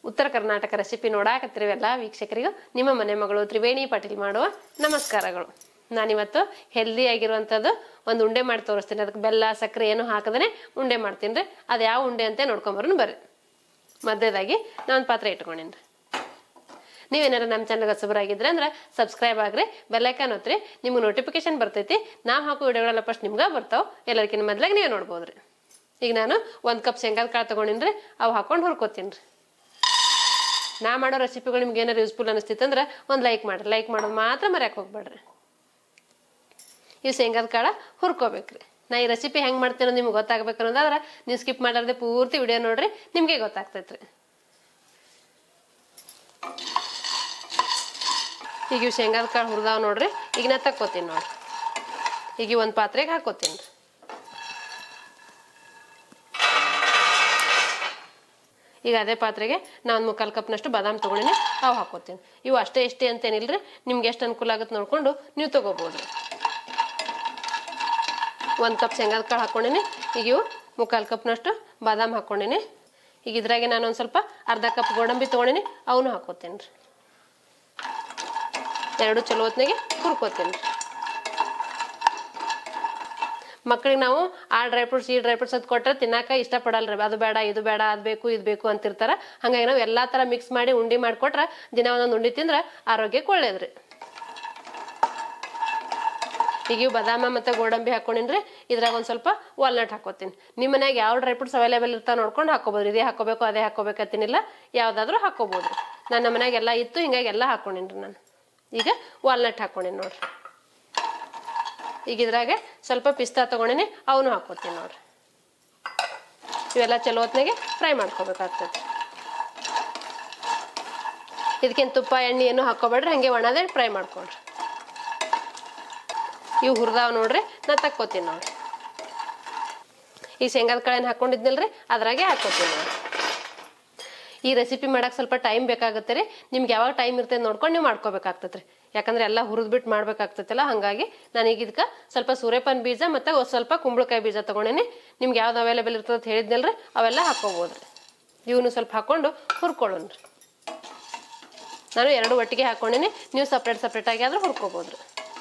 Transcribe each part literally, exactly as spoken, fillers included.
ಉತ್ತರ ಕರ್ನಾಟಕ ರೆಸಿಪಿ ನೋಡಾಕತ್ತಿರುವೆಲ್ಲ ವೀಕ್ಷಕರಿಗೂ ನಿಮ್ಮ ಮನೆ ಮಗಳು ತ್ರಿವೇಣಿ ಪಾಟೀಲ್ ಮಾಡುವ ನಮಸ್ಕಾರಗಳು. ನಾನಿವತ್ತು ಹೆಲ್ದಿ ಆಗಿರುವಂಥದ್ದು ಒಂದು ಉಂಡೆ ಮಾಡಿ ತೋರಿಸ್ತೀನಿ. ಅದಕ್ಕೆ ಬೆಲ್ಲ ಸಕ್ಕರೆ ಏನು ಹಾಕದೇ ಉಂಡೆ ಮಾಡ್ತೀನಿ ರೀ. ಅದು ಯಾವ ಉಂಡೆ ಅಂತ ನೋಡ್ಕೊಂಬರೋಣ ಬರ್ರಿ. ಮಧ್ಯದಾಗಿ ನಾನು ಪಾತ್ರೆ ಇಟ್ಕೊಂಡೇನಿ ರೀ. ನೀವೇನಾರು ನಮ್ಮ ಚಾನಲ್ಗೆ ಹೊಸಬರಾಗಿದ್ರೆ ಅಂದ್ರೆ ಸಬ್ಸ್ಕ್ರೈಬ್ ಆಗ್ರಿ, ಬೆಲ್ಲೈಕಾನ್ ಒತ್ತಿರಿ, ನಿಮ್ಗೆ ನೋಟಿಫಿಕೇಶನ್ ಬರ್ತೈತಿ. ನಾವು ಹಾಕೋ ವಿಡಿಯೋಗಳೆಲ್ಲ ಫಸ್ಟ್ ನಿಮ್ಗೆ ಬರ್ತಾವೆ. ಎಲ್ಲರಿಗಿಂತ ಮೊದಲಾಗಿ ನೀವು ನೋಡ್ಬೋದ್ರಿ. ಈಗ ನಾನು ಒಂದು ಕಪ್ ಶೇಂಗಾದ ಕಾಳು ತೊಗೊಂಡಿನಿ ರೀ. ಅವು ಹಾಕೊಂಡು ಹುರ್ಕೋತೀನಿ ರೀ. ನಾ ಮಾಡೋ ರೆಸಿಪಿಗಳು ನಿಮ್ಗೆ ಏನಾರು ಯೂಸ್ಫುಲ್ ಅನಿಸ್ತಿತ್ತಂದ್ರೆ ಒಂದು ಲೈಕ್ ಮಾಡಿರಿ. ಲೈಕ್ ಮಾಡೋದು ಮಾತ್ರ ಮರ್ಯಾಕೆ ಹೋಗ್ಬೇಡ್ರಿ. ಇವು ಶೇಂಗಾದ ಕಾಳು ಹುರ್ಕೋಬೇಕ್ರಿ. ನಾ ಈ ರೆಸಿಪಿ ಹೆಂಗೆ ಮಾಡ್ತೀನಿ ಅನ್ನೋದು ನಿಮ್ಗೆ ಗೊತ್ತಾಗಬೇಕು ಅನ್ನೋದಾದ್ರೆ ನೀವು ಸ್ಕಿಪ್ ಮಾಡಾರ್ದೆ ಪೂರ್ತಿ ವಿಡಿಯೋ ನೋಡ್ರಿ, ನಿಮಗೆ ಗೊತ್ತಾಗ್ತೈತ್ರಿ. ಈಗ ಇವು ಶೇಂಗಾದ ಕಾಳು ಹುರಿದಾವ್ ನೋಡ್ರಿ. ಈಗ ನಾ ತಕ್ಕೋತೀನಿ ನೋಡ್ರಿ. ಈಗ ಒಂದು ಪಾತ್ರೆಗೆ ಹಾಕೋತೀನಿ ರೀ. ಈಗ ಅದೇ ಪಾತ್ರೆಗೆ ನಾ ಒಂದು ಮುಕ್ಕಾಲು ಕಪ್ನಷ್ಟು ಬಾದಾಮ್ ತೊಗೊಂಡಿನಿ, ಅವು ಹಾಕೋತೀನಿ. ಇವು ಅಷ್ಟೇ ಇಷ್ಟೇ ಅಂತೇನಿಲ್ರಿ, ನಿಮ್ಗೆ ಎಷ್ಟು ಅನುಕೂಲ ಆಗುತ್ತೆ ನೋಡ್ಕೊಂಡು ನೀವು ತೊಗೋಬೋದ್ರಿ. ಒಂದು ಕಪ್ ಶೇಂಗಾದ ಕಾಳು ಹಾಕ್ಕೊಂಡಿನಿ. ಈಗ ಇವು ಮುಕ್ಕಾಲು ಕಪ್ನಷ್ಟು ಬಾದಾಮ್ ಹಾಕ್ಕೊಂಡಿನಿ. ಈಗ ಇದ್ರಾಗೆ ನಾನು ಒಂದು ಸ್ವಲ್ಪ ಅರ್ಧ ಕಪ್ ಗೋಡಂಬಿ ತೊಗೊಂಡಿನಿ, ಅವನು ಹಾಕೋತೀನಿ ರೀ. ಎರಡು ಚಲೋ ಹೊತ್ನಾಗೆ ಹುರ್ಕೋತೀನಿ ರೀ. ಮಕ್ಕಳಿಗೆ ನಾವು ಆ ಡ್ರೈ ಫ್ರೂಟ್ಸ್ ಈ ಡ್ರೈ ಫ್ರೂಟ್ಸ್ ಅದು ಕೊಟ್ಟರೆ ತಿನ್ನಾಕ ಇಷ್ಟಪಡಲ್ರಿ. ಅದು ಬೇಡ ಇದು ಬೇಡ ಅದು ಬೇಕು ಇದು ಬೇಕು ಅಂತಿರ್ತಾರೆ. ಹಾಗಾಗಿ ನಾವು ಎಲ್ಲ ಥರ ಮಿಕ್ಸ್ ಮಾಡಿ ಉಂಡೆ ಮಾಡಿಕೊಟ್ರೆ ದಿನ ಒಂದೊಂದು ಉಂಡೆ ತಿಂದ್ರೆ ಆರೋಗ್ಯಕ್ಕೆ ಒಳ್ಳೇದ್ರಿ. ಈಗ ಇವು ಬಾದಾಮ ಮತ್ತು ಗೋಡಂಬಿ ಹಾಕೊಂಡಿನ್ರಿ. ಇದ್ರಾಗ ಒಂದು ಸ್ವಲ್ಪ ವಾಲ್ನಟ್ ಹಾಕೋತೀನಿ. ನಿಮ್ಮ ಮನ್ಯಾಗ ಯಾವ ಡ್ರೈ ಫ್ರೂಟ್ಸ್ ಅವೈಲೇಬಲ್ ಇರ್ತಾವೆ ನೋಡ್ಕೊಂಡು ಹಾಕೋಬೋದು. ಇದೇ ಹಾಕೋಬೇಕು ಅದೇ ಹಾಕೋಬೇಕತ್ತೀನಿಲ್ಲ, ಯಾವುದಾದ್ರೂ ಹಾಕೋಬೋದ್ರಿ. ನನ್ನ ಮನ್ಯಾಗ ಎಲ್ಲ ಇತ್ತು, ಹಿಂಗಾಗಿ ಎಲ್ಲ ಹಾಕೊಂಡಿನ್ರಿ ನಾನು. ಈಗ ವಾಲ್ನಟ್ ಹಾಕೊಂಡಿನಿ ನೋಡ್ರಿ. ಈಗ ಇದ್ರಾಗೆ ಸ್ವಲ್ಪ ಪಿಸ್ತಾ ತೊಗೊಂಡಿನಿ, ಅವನು ಹಾಕೋತೀನಿ ನೋಡ್ರಿ. ಇವೆಲ್ಲ ಚಲೋ ಹೊತ್ನಾಗೆ ಫ್ರೈ ಮಾಡ್ಕೋಬೇಕಾಗ್ತದೆ. ಇದಕ್ಕೇನು ತುಪ್ಪ ಎಣ್ಣೆ ಏನು ಹಾಕೋಬೇಡ್ರಿ, ಹಾಗೆ ಒಣದೇ ಫ್ರೈ ಮಾಡ್ಕೊಳ್ರಿ. ಇವು ಹುರಿದಾವ್ ನೋಡ್ರಿ, ನಾ ತಕ್ಕೋತೀನಿ ನೋಡ್ರಿ. ಈ ಶೇಂಗಾದ ಕಾಳೇನು ಹಾಕೊಂಡಿದ್ನಲ್ರಿ, ಅದ್ರಾಗೆ ಹಾಕೋತೀನಿ ನೋಡ್ರಿ. ಈ ರೆಸಿಪಿ ಮಾಡಕ್ಕೆ ಸ್ವಲ್ಪ ಟೈಮ್ ಬೇಕಾಗುತ್ತೆ ರೀ. ನಿಮ್ಗೆ ಯಾವಾಗ ಟೈಮ್ ಇರ್ತದೆ ನೋಡ್ಕೊಂಡು ನೀವು ಮಾಡ್ಕೋಬೇಕಾಗ್ತದೆ ರೀ. ಯಾಕಂದ್ರೆ ಎಲ್ಲ ಹುರಿದ್ಬಿಟ್ಟು ಮಾಡ್ಬೇಕಾಗ್ತೈತಲ್ಲ, ಹಾಗಾಗಿ ನಾನೀಗ ಇದಕ್ಕೆ ಸ್ವಲ್ಪ ಸೂರ್ಯಪಾನ ಬೀಜ ಮತ್ತು ಸ್ವಲ್ಪ ಕುಂಬಳಕಾಯಿ ಬೀಜ ತೊಗೊಂಡೇನಿ. ನಿಮ್ಗೆ ಯಾವ್ದು ಅವೈಲೇಬಲ್ ಇರ್ತದೆ ಅಂತ ಹೇಳಿದ್ನಲ್ರಿ, ಅವೆಲ್ಲ ಹಾಕೋಬೋದ್ರಿ. ಇವನು ಸ್ವಲ್ಪ ಹಾಕೊಂಡು ಹುರ್ಕೊಳ್ಳೋಣ ರೀ. ನಾನು ಎರಡು ಒಟ್ಟಿಗೆ ಹಾಕೊಂಡೇನಿ, ನೀವು ಸಪ್ರೇಟ್ ಸಪ್ರೇಟಾಗಿ ಆದರೂ ಹುರ್ಕೋಬೋದ್ರಿ.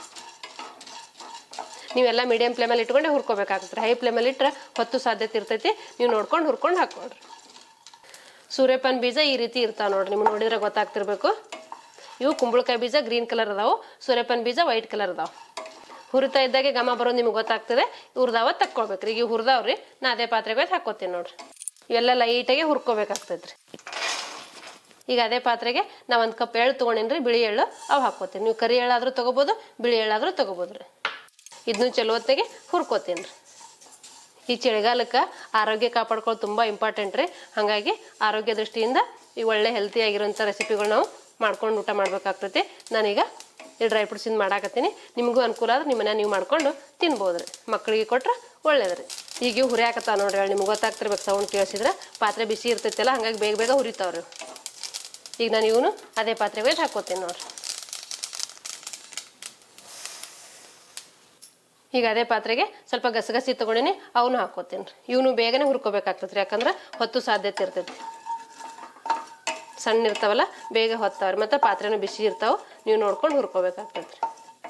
ನೀವೆಲ್ಲ ಮೀಡಿಯಂ ಫ್ಲೇಮಲ್ಲಿ ಇಟ್ಕೊಂಡೆ ಹುರ್ಕೋಬೇಕಾಗ್ತದೆ. ಹೈ ಫ್ಲೇಮಲ್ಲಿ ಇಟ್ಟರೆ ಹೊತ್ತು ಸಾಧ್ಯತೆ ಇರ್ತೈತಿ. ನೀವು ನೋಡ್ಕೊಂಡು ಹುರ್ಕೊಂಡು ಹಾಕೊಳ್ರಿ. ಸೂರ್ಯಪಾನ ಬೀಜ ಈ ರೀತಿ ಇರ್ತಾವೆ ನೋಡ್ರಿ, ನಿಮ್ಗೆ ನೋಡಿದ್ರೆ ಗೊತ್ತಾಗ್ತಿರ್ಬೇಕು. ಇವು ಕುಂಬಳಕಾಯಿ ಬೀಜ ಗ್ರೀನ್ ಕಲರ್ ಅದಾವು, ಸೂರ್ಯಪಾನ ಬೀಜ ವೈಟ್ ಕಲರ್ ಅದಾವೆ. ಹುರಿತಾ ಇದ್ದಾಗೆ ಘಮ ಬರೋದು ನಿಮ್ಗೆ ಗೊತ್ತಾಗ್ತದೆ. ಹುರಿದಾವ ತಕ್ಕೊಳ್ಬೇಕ್ರಿ. ಈಗ ಹುರಿದಾವ್ರಿ, ನಾ ಅದೇ ಪಾತ್ರೆಗೆ ಹಾಕೋತೀನಿ ನೋಡ್ರಿ. ಇವೆಲ್ಲ ಲೈಟಾಗಿ ಹುರ್ಕೋಬೇಕಾಗ್ತೈತ್ರಿ. ಈಗ ಅದೇ ಪಾತ್ರೆಗೆ ನಾ ಒಂದು ಕಪ್ ಎಳ್ಳು ತೊಗೊಂಡೇನಿ ರೀ, ಬಿಳಿ ಎಳ್ಳು, ಅವು ಹಾಕೋತೀನಿ. ನೀವು ಕರಿ ಎಳ್ಳಾದರೂ ತೊಗೋಬೋದು, ಬಿಳಿ ಎಳ್ಳಾದರೂ ತೊಗೋಬೋದು ರೀ. ಇದನ್ನು ಚಲೋ ಹೊತ್ತಿಗೆ ಹುರ್ಕೋತೀನಿ ರೀ. ಈ ಚಳಿಗಾಲಕ್ಕೆ ಆರೋಗ್ಯ ಕಾಪಾಡ್ಕೊಳ್ಳೋದು ತುಂಬ ಇಂಪಾರ್ಟೆಂಟ್ ರೀ. ಹಾಗಾಗಿ ಆರೋಗ್ಯ ದೃಷ್ಟಿಯಿಂದ ಈ ಒಳ್ಳೆ ಹೆಲ್ತಿ ಆಗಿರೋಂಥ ರೆಸಿಪಿಗಳು ನಾವು ಮಾಡ್ಕೊಂಡು ಊಟ ಮಾಡ್ಬೇಕಾಗ್ತೈತಿ. ನಾನೀಗ ಈ ಡ್ರೈ ಫ್ರೂಟ್ಸಿಂದ ಮಾಡಾಕತ್ತೀನಿ. ನಿಮಗೂ ಅನುಕೂಲ ಆದ್ರೆ ನಿಮ್ಮ ಮನೆ ನೀವು ಮಾಡ್ಕೊಂಡು ತಿನ್ಬೋದು ರೀ. ಮಕ್ಕಳಿಗೆ ಕೊಟ್ರೆ ಒಳ್ಳೇದ್ರಿ. ಈಗ ಇವು ಹುರಿಯಾಕತ್ತಾವ ನೋಡ್ರಿ. ಹೇಳಿ ನಿಮ್ಗೆ ಗೊತ್ತಾಗ್ತಿರ್ಬೇಕು, ಸೌಂಡ್ ಕೇಳಿಸಿದ್ರೆ. ಪಾತ್ರೆ ಬಿಸಿ ಇರ್ತೈತಲ್ಲ, ಹಾಗಾಗಿ ಬೇಗ ಬೇಗ ಹುರಿತಾವ್ರಿ. ಈಗ ನಾನು ಇವನು ಅದೇ ಪಾತ್ರೆಗೆ ಹಾಕೋತೀನಿ ನೋಡ್ರಿ. ಈಗ ಅದೇ ಪಾತ್ರೆಗೆ ಸ್ವಲ್ಪ ಗಸಗಸಿ ತೊಗೊಂಡಿನಿ, ಅವನು ಹಾಕೋತೀನಿ ರೀ. ಇವನು ಬೇಗನೆ ಹುರ್ಕೋಬೇಕಾಗ್ತದೆ ರೀ, ಯಾಕಂದ್ರೆ ಹೊತ್ತು ಸಾಧ್ಯತೆ ಇರ್ತೈತಿ. ಸಣ್ಣ ಇರ್ತಾವಲ್ಲ, ಬೇಗ ಹೊತ್ತಾವ್ರಿ. ಮತ್ತು ಪಾತ್ರೆನೂ ಬಿಸಿ ಇರ್ತಾವೆ, ನೀವು ನೋಡ್ಕೊಂಡು ಹುರ್ಕೋಬೇಕಾಗ್ತದೆ ರೀ.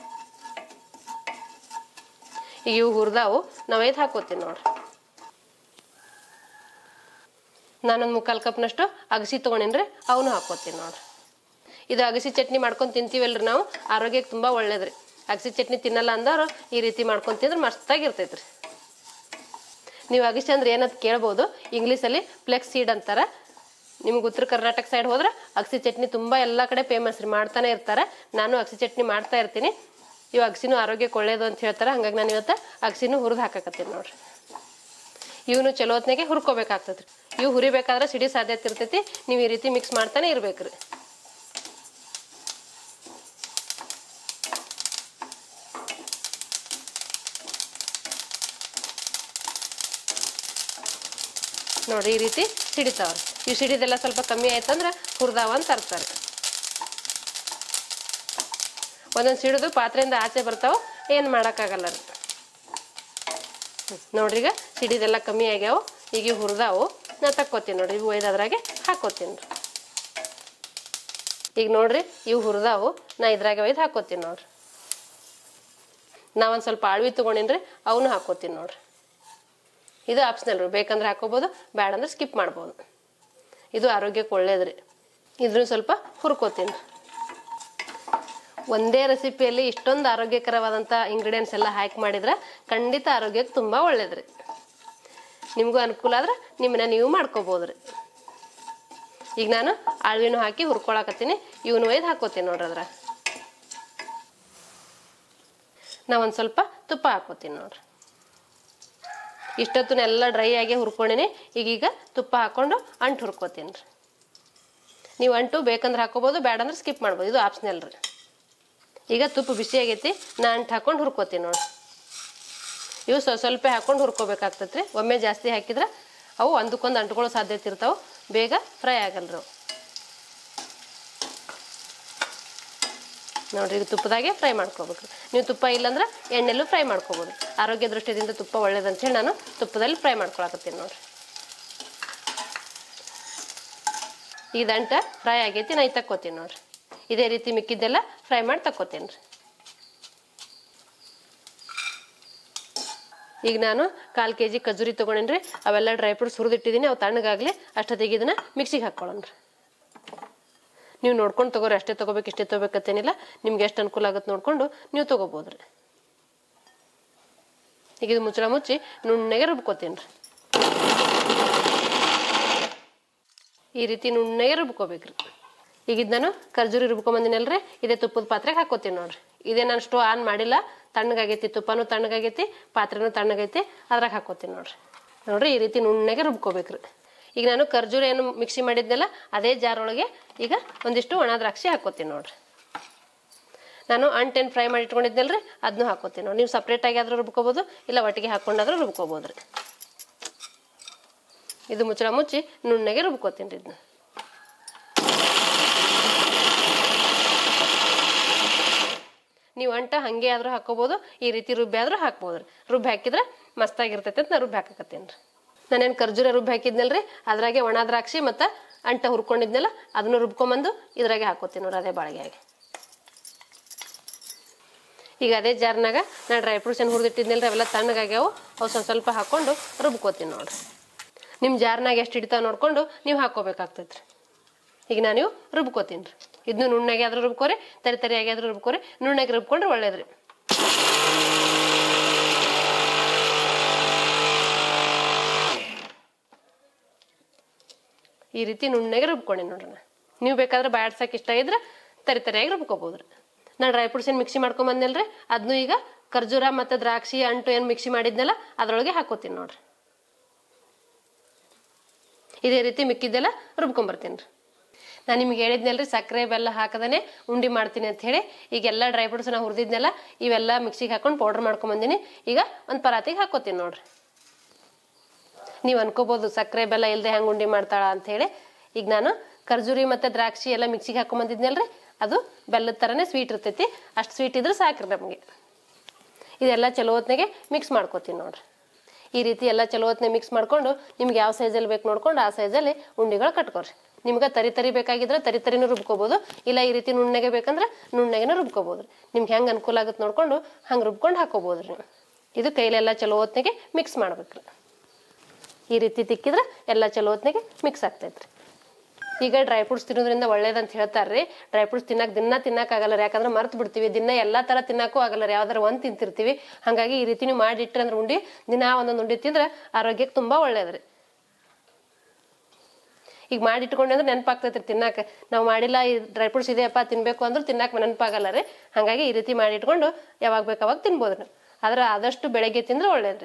ಈಗ ಇವು ಹುರಿದಾವು, ನಾವೈದು ಹಾಕೋತೀನಿ ನೋಡ್ರಿ. ನಾನೊಂದು ಮುಕ್ಕಾಲು ಕಪ್ನಷ್ಟು ಅಗಸಿ ತೊಗೊಂಡೇನಿ ರೀ, ಅವನು ಹಾಕೋತೀನಿ ನೋಡ್ರಿ. ಇದು ಅಗಸಿ ಚಟ್ನಿ ಮಾಡ್ಕೊಂಡು ತಿಂತೀವಲ್ರಿ ನಾವು, ಆರೋಗ್ಯಕ್ಕೆ ತುಂಬ ಒಳ್ಳೇದ್ರಿ. ಅಗಸಿ ಚಟ್ನಿ ತಿನ್ನಲ್ಲ ಅಂದವ್ರು ಈ ರೀತಿ ಮಾಡ್ಕೊಂಡು ತಿಂದ್ರೆ ಮಸ್ತಾಗಿರ್ತೈತೆ ರೀ. ನೀವು ಅಗಸಿ ಅಂದ್ರೆ ಏನಂತ ಕೇಳ್ಬೋದು. ಇಂಗ್ಲೀಷಲ್ಲಿ ಫ್ಲೆಕ್ಸ್ ಸೀಡ್ ಅಂತಾರೆ. ನಿಮ್ಗೆ ಉತ್ತರ ಕರ್ನಾಟಕ ಸೈಡ್ ಹೋದ್ರೆ ಅಗಸಿ ಚಟ್ನಿ ತುಂಬ ಎಲ್ಲ ಕಡೆ ಫೇಮಸ್ ರೀ, ಮಾಡ್ತಾನೆ ಇರ್ತಾರೆ. ನಾನು ಅಗಸಿ ಚಟ್ನಿ ಮಾಡ್ತಾ ಇರ್ತೀನಿ. ಇವು ಅಗಸಿನೂ ಆರೋಗ್ಯಕ್ಕೆ ಒಳ್ಳೇದು ಅಂತ ಹೇಳ್ತಾರೆ. ಹಾಗಾಗಿ ನಾನು ಇವತ್ತು ಅಗಸಿನೂ ಹುರಿದು ಹಾಕಕತ್ತೀನಿ ನೋಡ್ರಿ. ಇವನು ಚಲೋ ಹೊತ್ನಾಗೆ ಹುರ್ಕೋಬೇಕಾಗ್ತದೆ ರೀ. ಇವು ಹುರಿಬೇಕಾದ್ರೆ ಸಿಡಿ ಸಾಧ್ಯತೆ ಇರ್ತೈತಿ. ನೀವು ಈ ರೀತಿ ಮಿಕ್ಸ್ ಮಾಡ್ತಾನೆ ಇರ್ಬೇಕು ರೀ. ನೋಡ್ರಿ, ಈ ರೀತಿ ಸಿಡಿತಾವ್ರಿ. ಇವು ಸಿಡಿದೆಲ್ಲ ಸ್ವಲ್ಪ ಕಮ್ಮಿ ಆಯ್ತಂದ್ರೆ ಹುರಿದಾವ ಅಂತ ತರ್ತಾರೆ. ಒಂದೊಂದು ಸಿಡಿದು ಪಾತ್ರೆಯಿಂದ ಆಚೆ ಬರ್ತಾವೆ, ಏನು ಮಾಡೋಕ್ಕಾಗಲ್ಲ ರೀ. ನೋಡ್ರಿ, ಈಗ ಸಿಡಿದೆಲ್ಲ ಕಮ್ಮಿ ಆಗ್ಯಾವು. ಈಗ ಹುರಿದಾವು, ನಾ ತಕ್ಕೋತೀನಿ ನೋಡ್ರಿ. ಇವು ಒಯ್ದು ಅದ್ರಾಗೆ ಹಾಕೋತೀನಿ ರೀ. ಈಗ ನೋಡ್ರಿ ಇವು ಹುರಿದಾವು, ನಾ ಇದ್ರಾಗ ಒಯ್ದು ಹಾಕೋತೀನಿ ನೋಡ್ರಿ. ನಾವೊಂದು ಸ್ವಲ್ಪ ಆಳ್ವಿ ತೊಗೊಂಡಿನ್ರಿ, ಅವನು ಹಾಕೋತೀನಿ ನೋಡ್ರಿ. ಇದು ಆಪ್ಷನಲ್ ರೀ, ಬೇಕಂದ್ರೆ ಹಾಕೋಬೋದು, ಬೇಡ ಅಂದ್ರೆ ಸ್ಕಿಪ್ ಮಾಡ್ಬೋದು. ಇದು ಆರೋಗ್ಯಕ್ಕೆ ಒಳ್ಳೇದ್ರಿ. ಇದ್ರೂ ಸ್ವಲ್ಪ ಹುರ್ಕೋತೀನಿ. ಒಂದೇ ರೆಸಿಪಿಯಲ್ಲಿ ಇಷ್ಟೊಂದು ಆರೋಗ್ಯಕರವಾದಂಥ ಇಂಗ್ರೀಡಿಯೆಂಟ್ಸ್ ಎಲ್ಲ ಹಾಕಿ ಮಾಡಿದ್ರೆ ಖಂಡಿತ ಆರೋಗ್ಯಕ್ಕೆ ತುಂಬ ಒಳ್ಳೇದ್ರಿ. ನಿಮಗೂ ಅನುಕೂಲ ಆದ್ರೆ ನಿಮ್ಮನ್ನ ನೀವು ಮಾಡ್ಕೋಬೋದ್ರಿ. ಈಗ ನಾನು ಆಳ್ವಿನೂ ಹಾಕಿ ಹುರ್ಕೊಳಕತ್ತೀನಿ. ಇವನು ಒಯ್ದು ಹಾಕೋತೀನಿ ನೋಡ್ರಿ. ಅದ್ರ ನಾ ಒಂದು ಸ್ವಲ್ಪ ತುಪ್ಪ ಹಾಕೋತೀನಿ ನೋಡ್ರಿ. ಇಷ್ಟೊತ್ತು ಎಲ್ಲ ಡ್ರೈ ಆಗಿ ಹುರ್ಕೊಂಡಿನಿ. ಈಗೀಗ ತುಪ್ಪ ಹಾಕೊಂಡು ಅಂಟು ಹುರ್ಕೋತೀನಿ ರೀ. ನೀವು ಅಂಟು ಬೇಕಂದ್ರೆ ಹಾಕೋಬೋದು, ಬೇಡ ಅಂದ್ರೆ ಸ್ಕಿಪ್ ಮಾಡ್ಬೋದು, ಇದು ಆಪ್ಷನಲ್ ರೀ. ಈಗ ತುಪ್ಪ ಬಿಸಿ ಆಗೈತಿ, ನಾ ಅಂಟು ಹಾಕೊಂಡು ಹುರ್ಕೋತೀನಿ ನೋಡ್ರಿ. ಇವು ಸ್ವ ಸ್ವಲ್ಪ ಹಾಕೊಂಡು ಹುರ್ಕೋಬೇಕಾಗ್ತೈತೆ ರೀ. ಒಮ್ಮೆ ಜಾಸ್ತಿ ಹಾಕಿದ್ರೆ ಅವು ಒಂದಕ್ಕೊಂದು ಅಂಟುಕೊಳ್ಳೋ ಸಾಧ್ಯತೆ ಇರ್ತಾವೆ, ಬೇಗ ಫ್ರೈ ಆಗಲ್ರಿ ಅವು. ನೋಡ್ರಿ ಈಗ ತುಪ್ಪದಾಗೆ ಫ್ರೈ ಮಾಡ್ಕೋಬೇಕು. ನೀವು ತುಪ್ಪ ಇಲ್ಲಾಂದ್ರೆ ಎಣ್ಣೆಲ್ಲೂ ಫ್ರೈ ಮಾಡ್ಕೋಬೋದು. ಆರೋಗ್ಯ ದೃಷ್ಟಿಯಿಂದ ತುಪ್ಪ ಒಳ್ಳೇದಂತೇಳಿ ನಾನು ತುಪ್ಪದಲ್ಲಿ ಫ್ರೈ ಮಾಡ್ಕೊಳಕತ್ತೀನಿ ನೋಡ್ರಿ. ಈಗ ದಂಟ ಫ್ರೈ ಆಗೈತಿ, ನಾ ತಕ್ಕೋತೀನಿ ನೋಡ್ರಿ. ಇದೇ ರೀತಿ ಮಿಕ್ಕಿದ್ದೆಲ್ಲ ಫ್ರೈ ಮಾಡಿ ತಕ್ಕೋತೀನಿ ರೀ. ಈಗ ನಾನು ಕಾಲು ಕೆ ಜಿ ಖಜೂರಿ ತೊಗೊಂಡೇನಿ ರೀ. ಅವೆಲ್ಲ ಡ್ರೈ ಫ್ರೂಟ್ಸ್ ಹುರಿದಿಟ್ಟಿದ್ದೀನಿ, ಅವು ತಣ್ಣಗಾಗಲಿ ಅಷ್ಟೊತ್ತಿಗೆ ಇದನ್ನು ಮಿಕ್ಸಿಗೆ ಹಾಕ್ಕೊಳ್ಳೋಣ ರೀ. ನೀವು ನೋಡ್ಕೊಂಡು ತೊಗೋರಿ, ಅಷ್ಟೇ ತೊಗೋಬೇಕು ಇಷ್ಟೇ ತೊಗೋಬೇಕತ್ತೇನಿಲ್ಲ, ನಿಮ್ಗೆ ಎಷ್ಟು ಅನುಕೂಲ ಆಗುತ್ತೆ ನೋಡಿಕೊಂಡು ನೀವು ತೊಗೋಬೋದ್ರಿ. ಈಗ ಇದು ಮುಚ್ಚಳ ಮುಚ್ಚಿ ನುಣ್ಣಗೆ ರುಬ್ಕೋತೀನಿ ರೀ. ಈ ರೀತಿ ನುಣ್ಣಗೆ ರುಬ್ಕೋಬೇಕ್ರಿ. ಈಗ ಇದು ನಾನು ಖರ್ಜೂರಿ ರುಬ್ಕೊಂಬಂದಿನಲ್ರಿ, ಇದೇ ತುಪ್ಪದ ಪಾತ್ರೆಗೆ ಹಾಕೋತೀನಿ ನೋಡ್ರಿ. ಇದೇ ನಾನು ಸ್ಟವ್ ಆನ್ ಮಾಡಿಲ್ಲ, ತಣ್ಣಗಾಗೈತಿ, ತುಪ್ಪನೂ ತಣ್ಣಗಾಗೈತಿ, ಪಾತ್ರೆನೂ ತಣ್ಣಗೈತಿ, ಅದ್ರಾಗ ಹಾಕೋತೀನಿ ನೋಡ್ರಿ. ನೋಡ್ರಿ ಈ ರೀತಿ ನುಣ್ಣಗೆ ರುಬ್ಕೋಬೇಕ್ರಿ. ಈಗ ನಾನು ಖರ್ಜೂರ ಏನು ಮಿಕ್ಸಿ ಮಾಡಿದ್ನಲ್ಲ ಅದೇ ಜಾರ್ ಒಳಗೆ ಈಗ ಒಂದಿಷ್ಟು ಒಣ ದ್ರಾಕ್ಷಿ ಹಾಕೋತೀನಿ ನೋಡ್ರಿ. ನಾನು ಅಂಟೇನು ಫ್ರೈ ಮಾಡಿ ಇಟ್ಕೊಂಡಿದ್ನಲ್ರಿ ಅದನ್ನು ಹಾಕೋತೀನಿ ನೋಡಿ. ನೀವು ಸಪ್ರೇಟಾಗಿ ಆದರೂ ರುಬ್ಕೋಬೋದು, ಇಲ್ಲ ಒಟ್ಟಿಗೆ ಹಾಕೊಂಡಾದ್ರೂ ರುಬ್ಕೋಬೋದ್ರಿ. ಇದು ಮುಚ್ಚಳ ಮುಚ್ಚಿ ನುಣ್ಣಗೆ ರುಬ್ಕೋತೀನಿ ರೀ. ಇದನ್ನ ನೀವು ಅಂಟ ಹಾಗೆ ಆದರೂ ಹಾಕೋಬೋದು, ಈ ರೀತಿ ರುಬ್ಬಿ ಆದರೂ ಹಾಕ್ಬೋದ್ರಿ. ರುಬ್ಬಿ ಹಾಕಿದ್ರೆ ಮಸ್ತಾಗಿರ್ತೈತೆ ಅಂತ ನಾನು ರುಬ್ಬಿ ಹಾಕಕತ್ತೀನಿ ರೀ. ನಾನೇನು ಖರ್ಜೂರ ರುಬ್ಬಿ ಹಾಕಿದ್ನಲ್ರಿ, ಅದ್ರಾಗೆ ಒಣ ದ್ರಾಕ್ಷಿ ಮತ್ತು ಅಂಟ ಹುರ್ಕೊಂಡಿದ್ನಲ್ಲ ಅದನ್ನು ರುಬ್ಕೊಂಬಂದು ಇದ್ರಾಗೆ ಹಾಕೋತೀನಿ ನೋಡ್ರಿ, ಅದೇ ಬಾಳಿಗೆಯಾಗೆ. ಈಗ ಅದೇ ಜಾರ್ನಾಗ ನಾ ಡ್ರೈ ಫ್ರೂಟ್ಸ್ ಏನು ಹುರಿದಿಟ್ಟಿದ್ನಲ್ರಿ ಅವೆಲ್ಲ ತಣ್ಣಗಾಗ್ಯಾವು, ಅವು ಸ್ವಲ್ಪ ಸ್ವಲ್ಪ ಹಾಕ್ಕೊಂಡು ರುಬ್ಕೋತೀನಿ ನೋಡ್ರಿ. ನಿಮ್ಮ ಜಾರ್ನಾಗ ಎಷ್ಟು ಹಿಡಿತಾವೆ ನೋಡ್ಕೊಂಡು ನೀವು ಹಾಕ್ಕೋಬೇಕಾಗ್ತೈತೆ ರೀ. ಈಗ ನಾನು ರುಬ್ಕೋತೀನಿ ರೀ. ಇದನ್ನು ನುಣ್ಣಗೆ ಆದರೂ ರುಬ್ಕೋರಿ, ತರಿ ತರಿಯಾಗಿ ಆದರೂ ರುಬ್ಕೋರಿ, ನುಣ್ಣಗೆ ರುಬ್ಕೊಂಡ್ರೆ ಒಳ್ಳೇದ್ರಿ. ಈ ರೀತಿ ನುಣ್ಣಗೆ ರುಬ್ಕೊಂಡಿ ನೋಡ್ರಿ. ನೀವು ಬೇಕಾದ್ರೆ ಬಾಡ್ಸಕ್ಕೆ ಇಷ್ಟ ಇದ್ರೆ ತರಿ ತರಿಯಾಗಿ ರುಬ್ಕೋಬೋದ್ರಿ. ನಾನು ಡ್ರೈ ಫ್ರೂಟ್ಸ್ ಏನು ಮಿಕ್ಸಿ ಮಾಡ್ಕೊಂಬಂದಿಲ್ರಿ, ಅದನ್ನು ಈಗ ಖರ್ಜೂರ ಮತ್ತು ದ್ರಾಕ್ಷಿ ಅಂಟು ಏನು ಮಿಕ್ಸಿ ಮಾಡಿದ್ನಲ್ಲ ಅದರೊಳಗೆ ಹಾಕೋತೀನಿ ನೋಡ್ರಿ. ಇದೇ ರೀತಿ ಮಿಕ್ಕಿದ್ದೆಲ್ಲ ರುಬ್ಕೊಂಬರ್ತೀನಿ ರೀ. ನಾನು ನಿಮ್ಗೆ ಹೇಳಿದ್ನಲ್ರಿ ಸಕ್ಕರೆ ಬೆಲ್ಲ ಹಾಕದೇ ಉಂಡಿ ಮಾಡ್ತೀನಿ ಅಂತ ಹೇಳಿ. ಈಗೆಲ್ಲ ಡ್ರೈ ಫ್ರೂಟ್ಸ್ ನಾ ಹುರಿದಿದ್ನೆಲ್ಲ ಇವೆಲ್ಲ ಮಿಕ್ಸಿಗೆ ಹಾಕೊಂಡು ಪೌಡ್ರ್ ಮಾಡ್ಕೊಂಬಂದಿನಿ. ಈಗ ಒಂದು ಪರಾತಿಗೆ ಹಾಕೋತೀನಿ ನೋಡ್ರಿ. ನೀವು ಅನ್ಕೋಬೋದು ಸಕ್ಕರೆ ಬೆಲ್ಲ ಇಲ್ಲದೆ ಹೆಂಗೆ ಉಂಡಿ ಮಾಡ್ತಾಳ ಅಂಥೇಳಿ. ಈಗ ನಾನು ಖರ್ಜೂರಿ ಮತ್ತು ದ್ರಾಕ್ಷಿ ಎಲ್ಲ ಮಿಕ್ಸಿಗೆ ಹಾಕೊಂಬಂದಿದ್ನಲ್ರಿ, ಅದು ಬೆಲ್ಲದ ಥರನೇ ಸ್ವೀಟ್ ಇರ್ತೈತಿ. ಅಷ್ಟು ಸ್ವೀಟ್ ಇದ್ರೆ ಸಾಕ್ರಿ ನಮಗೆ. ಇದೆಲ್ಲ ಚಲೋ ಹೊತ್ನಾಗೆ ಮಿಕ್ಸ್ ಮಾಡ್ಕೋತೀನಿ ನೋಡ್ರಿ. ಈ ರೀತಿ ಎಲ್ಲ ಚಲೋ ಹೊತ್ನಾಗ ಮಿಕ್ಸ್ ಮಾಡ್ಕೊಂಡು ನಿಮ್ಗೆ ಯಾವ ಸೈಜಲ್ಲಿ ಬೇಕು ನೋಡ್ಕೊಂಡು ಆ ಸೈಜಲ್ಲಿ ಉಂಡಿಗಳು ಕಟ್ಕೊರಿ. ನಿಮ್ಗೆ ತರಿ ತರಿ ಬೇಕಾಗಿದ್ರೆ ತರಿ ತರಿನೂ ರುಬ್ಕೋಬೋದು, ಇಲ್ಲ ಈ ರೀತಿ ನುಣ್ಣಗೆ ಬೇಕಂದ್ರೆ ನುಣ್ಣಗೆನೂ ರುಬ್ಕೋಬೋದು. ನಿಮ್ಗೆ ಹೆಂಗೆ ಅನುಕೂಲ ಆಗುತ್ತೆ ನೋಡ್ಕೊಂಡು ಹಂಗೆ ರುಬ್ಕೊಂಡು ಹಾಕೋಬೋದು ರೀ. ಇದು ಕೈಲೆಲ್ಲ ಚಲೋ ಹೊತ್ನಾಗೆ ಮಿಕ್ಸ್ ಮಾಡ್ಬೇಕ್ರಿ. ಈ ರೀತಿ ತಿಕ್ಕಿದ್ರೆ ಎಲ್ಲ ಚಲೋ ಹೊತ್ನಾಗೆ ಮಿಕ್ಸ್ ಆಗ್ತೈತ್ರಿ. ಈಗ ಡ್ರೈ ಫ್ರೂಟ್ಸ್ ತಿನ್ನೋದ್ರಿಂದ ಒಳ್ಳೇದಂತ ಹೇಳ್ತಾರೆ ರೀ. ಡ್ರೈ ಫ್ರೂಟ್ಸ್ ತಿನ್ನಕ್ಕೆ ದಿನ ತಿನ್ನಕ್ಕಾಗಲ್ಲ ರೀ, ಯಾಕಂದ್ರೆ ಮರ್ತು ಬಿಡ್ತೀವಿ. ದಿನ ಎಲ್ಲ ಥರ ತಿನ್ನಕ್ಕೂ ಆಗಲ್ಲ ರೀ, ಯಾವ್ದಾರು ಒಂದು ತಿಂತಿರ್ತೀವಿ. ಹಾಗಾಗಿ ಈ ರೀತಿ ನೀವು ಮಾಡಿಟ್ರೆ ಅಂದ್ರೆ ಉಂಡಿ ದಿನ ಒಂದೊಂದು ಉಂಡಿ ತಿಂದ್ರೆ ಆರೋಗ್ಯಕ್ಕೆ ತುಂಬ ಒಳ್ಳೇದ್ರಿ. ಈಗ ಮಾಡಿಟ್ಕೊಂಡೆ ಅಂದ್ರೆ ನೆನಪಾಗ್ತೈತೆ ರೀ ತಿನ್ನಕ್ಕೆ. ನಾವು ಮಾಡಿಲ್ಲ ಈ ಡ್ರೈ ಫ್ರೂಟ್ಸ್ ಇದೆಯಪ್ಪ ತಿನ್ನಬೇಕು ಅಂದ್ರೆ ತಿನ್ನಕ್ಕೆ ನೆನಪಾಗಲ್ಲ ರೀ. ಹಾಗಾಗಿ ಈ ರೀತಿ ಮಾಡಿಟ್ಕೊಂಡು ಯಾವಾಗ ಬೇಕು ಅವಾಗ ತಿನ್ಬೋದು ರೀ. ಆದ್ರೆ ಆದಷ್ಟು ಬೆಳಗ್ಗೆ ತಿಂದ್ರೆ ಒಳ್ಳೇದ್ರಿ.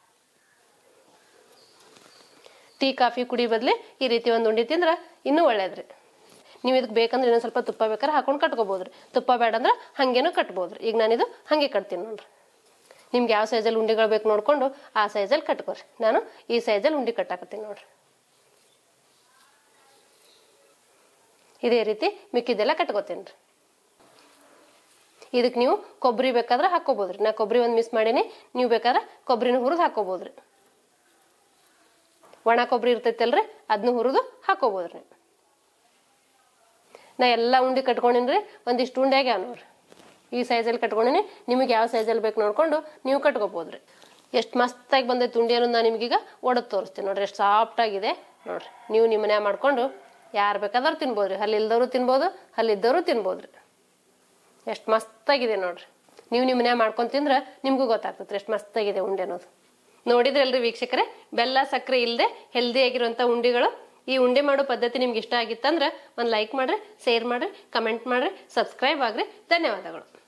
ಟೀ ಕಾಫಿ ಕುಡಿ ಬದಲಿ ಈ ರೀತಿ ಒಂದು ಉಂಡಿ ತಿಂದ್ರೆ ಇನ್ನೂ ಒಳ್ಳೇದ್ರಿ. ನೀವು ಇದಕ್ಕೆ ಬೇಕಂದ್ರೆ ಇನ್ನೊಂದು ಸ್ವಲ್ಪ ತುಪ್ಪ ಬೇಕಾದ್ರೆ ಹಾಕೊಂಡು ಕಟ್ಕೋಬೋದ್ರಿ. ತುಪ್ಪ ಬೇಡ ಅಂದ್ರೆ ಹಾಗೇನೂ ಕಟ್ಬೋದ್ರಿ. ಈಗ ನಾನಿದು ಹಾಗೆ ಕಟ್ತೀನಿ ನೋಡ್ರಿ. ನಿಮ್ಗೆ ಯಾವ ಸೈಜಲ್ಲಿ ಉಂಡಿಗಳು ಬೇಕು ನೋಡ್ಕೊಂಡು ಆ ಸೈಜಲ್ಲಿ ಕಟ್ಕೋರಿ. ನಾನು ಈ ಸೈಜಲ್ಲಿ ಉಂಡಿ ಕಟ್ಟಾಕತ್ತೀನಿ ನೋಡ್ರಿ. ಇದೇ ರೀತಿ ಮಿಕ್ಕಿದ್ದೆಲ್ಲ ಕಟ್ಕೋತೀನಿ ರೀ. ಇದಕ್ಕೆ ನೀವು ಕೊಬ್ಬರಿ ಬೇಕಾದ್ರೆ ಹಾಕೋಬೋದ್ರಿ. ನಾ ಕೊಬ್ಬರಿ ಒಂದು ಮಿಸ್ ಮಾಡೀನಿ, ನೀವು ಬೇಕಾದ್ರೆ ಕೊಬ್ಬರಿನ ಹುರಿದು ಹಾಕೋಬೋದ್ರಿ. ಒಣ ಕೊಬ್ಬರಿ ಇರ್ತೈತಲ್ರಿ ಅದನ್ನು ಹುರಿದು ಹಾಕೋಬೋದ್ರಿ. ನಾ ಎಲ್ಲ ಉಂಡೆ ಕಟ್ಕೊಂಡಿನ್ರಿ, ಒಂದಿಷ್ಟು ಉಂಡೆ ಆಗ್ಯಾವ ನೋಡ್ರಿ. ಈ ಸೈಜಲ್ಲಿ ಕಟ್ಕೊಂಡಿನಿ. ನಿಮಗೆ ಯಾವ ಸೈಜಲ್ಲಿ ಬೇಕು ನೋಡ್ಕೊಂಡು ನೀವು ಕಟ್ಕೋಬೋದ್ರಿ. ಎಷ್ಟು ಮಸ್ತಾಗಿ ಬಂದೈತೆ ಉಂಡೆ ಅನ್ನೋದು ನಾನು ನಿಮಗೀಗ ಒಡೆದು ತೋರಿಸ್ತೀನಿ ನೋಡ್ರಿ. ಎಷ್ಟು ಸಾಫ್ಟಾಗಿದೆ ನೋಡ್ರಿ. ನೀವು ನಿಮ್ಮ ಮನ್ಯಾಗ ಮಾಡ್ಕೊಂಡು ಯಾರು ಬೇಕಾದ್ರೂ ತಿನ್ಬೋದು ರೀ. ಹಲ್ಲಿ ಇಲ್ದವರು ತಿನ್ಬೋದು, ಹಲ್ಲಿದ್ದವರು ತಿನ್ಬೋದು ರೀ. ಎಷ್ಟು ಮಸ್ತಾಗಿದೆ ನೋಡ್ರಿ. ನೀವು ನಿಮ್ಮ ಮನ್ಯಾಗ ಮಾಡ್ಕೊಂಡು ತಿಂದ್ರೆ ನಿಮಗೂ ಗೊತ್ತಾಗ್ತದೆ ಎಷ್ಟು ಮಸ್ತಾಗಿದೆ ಉಂಡೆ ಅನ್ನೋದು. ನೋಡಿದ್ರಲ್ರಿ ವೀಕ್ಷಕರೇ, ಬೆಲ್ಲ ಸಕ್ಕರೆ ಇಲ್ಲದೆ ಹೆಲ್ದಿ ಆಗಿರುವಂಥ ಉಂಡೆಗಳು. ಈ ಉಂಡೆ ಮಾಡೋ ಪದ್ಧತಿ ನಿಮ್ಗೆ ಇಷ್ಟ ಆಗಿತ್ತಂದ್ರೆ ಒಂದು ಲೈಕ್ ಮಾಡಿರಿ, ಶೇರ್ ಮಾಡಿರಿ, ಕಮೆಂಟ್ ಮಾಡಿರಿ, ಸಬ್ಸ್ಕ್ರೈಬ್ ಆಗ್ರಿ. ಧನ್ಯವಾದಗಳು.